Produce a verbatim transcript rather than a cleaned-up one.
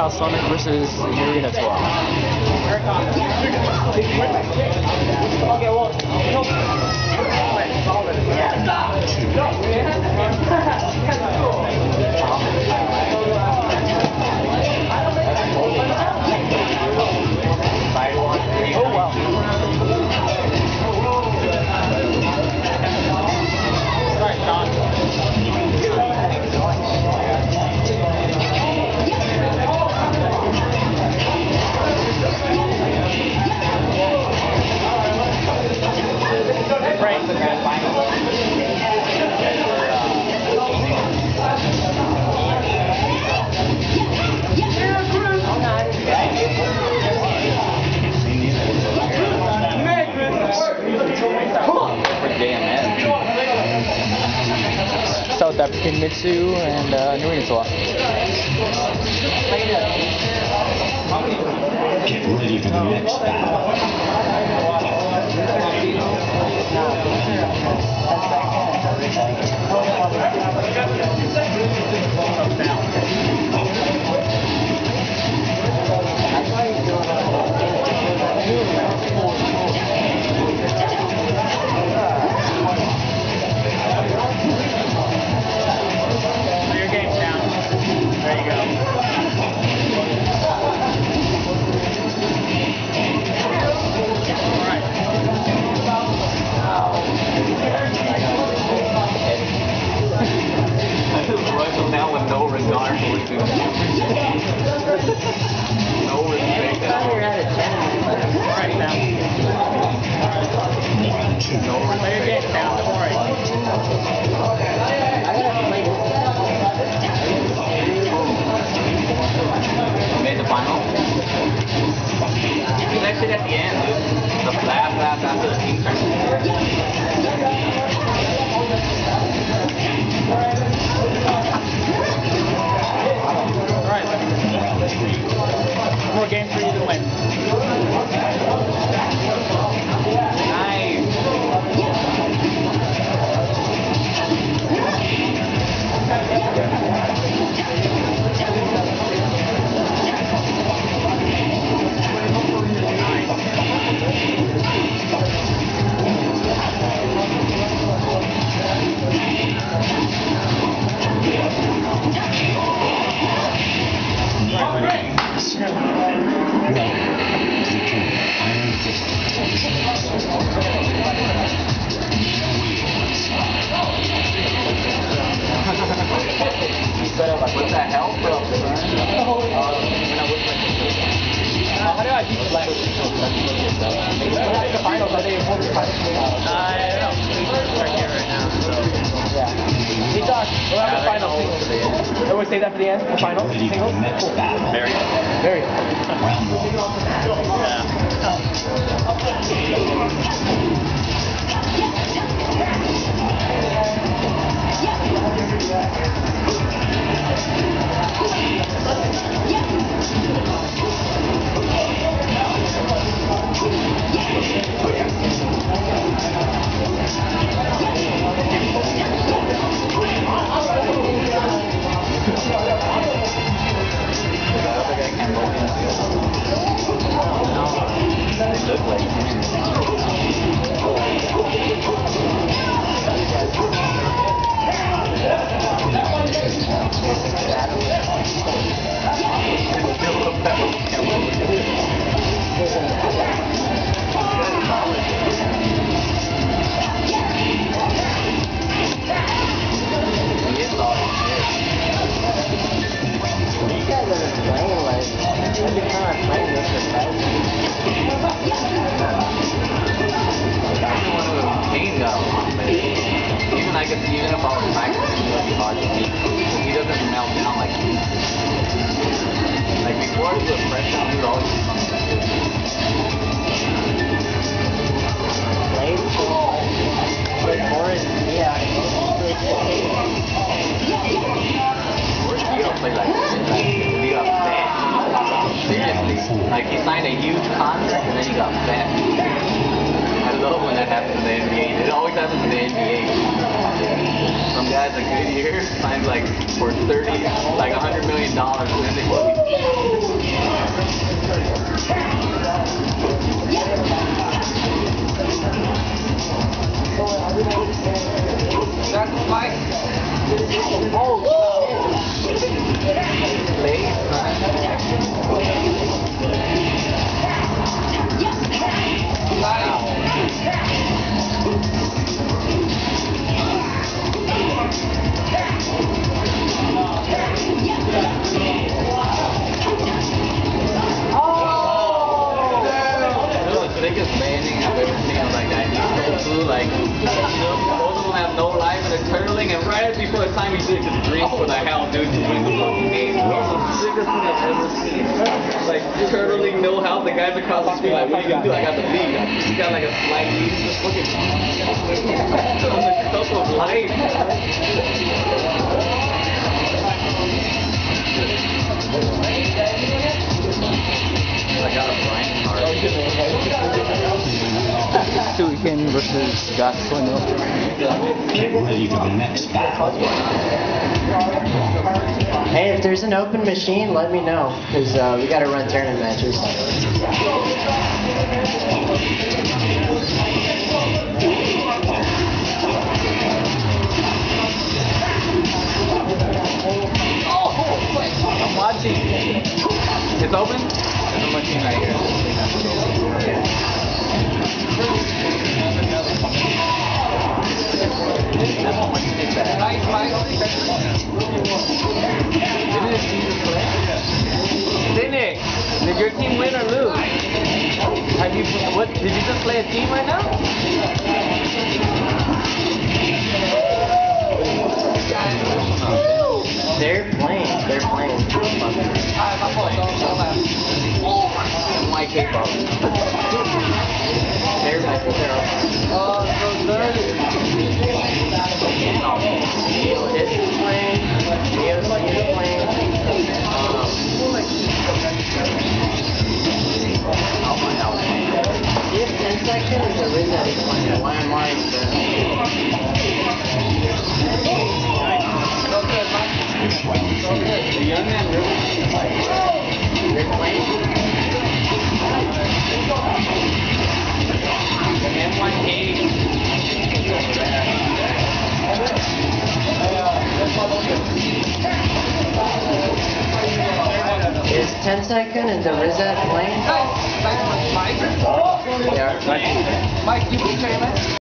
Cal Sonic versus Narita Tour. Oh wow. Sorry, Sean. South African Mitsu and uh, Narita Tour. Get ready for the next Now with no regard for it. No respect at all. Right now. No respect at all. Made the final? He's actually at the end, dude. The last last after the team More games for you to win. What the hell, bro? How do I beat the last? The finals, are they important finals? I don't know. Right here, right now. So. Yeah. Hey, Josh, we'll have the final singles. Everyone say that for the end? The final singles? Cool. Very. Very. round Even I could, even if I was practicing, it would be hard to beat. He doesn't melt down like he Like before he was fresh out, he would always be coming back. You don't play like this. Like, you got fat. Seriously. Like he signed a huge contract and then he got fat. I love when that happens in the N B A. It always happens in the N B A. Some guys a good year signs like for thirty, like a hundred million dollars, and then they waiting for the hell, dude. It's like the fucking game. It's the sickest thing I've ever seen. Like, turtling, no health. The guys across the street, like, what are you gonna do? I got the lead. He got like a slight lead. He's just looking on the cusp of life. I got a Brian card. Suiken versus Gascoigne. Get ready for the next battle. Hey, if there's an open machine, let me know, because uh, we got to run tournament matches. I'm watching. It's open? There's a machine right here. This one machine is bad. Didn't it see the play? Cynic, did your team win or lose? Have you, what, did you just play a team right now? They're playing. They're playing. My K-pop. They're, I think they're all. Oh, so dirty. Neo is playing. Neo is playing. Um, if ten seconds, there is that he's playing. Why am I The young man really They're playing. the M one A. Is ten second and the Rizat playing? Mike, They are. Mike, you can play, man.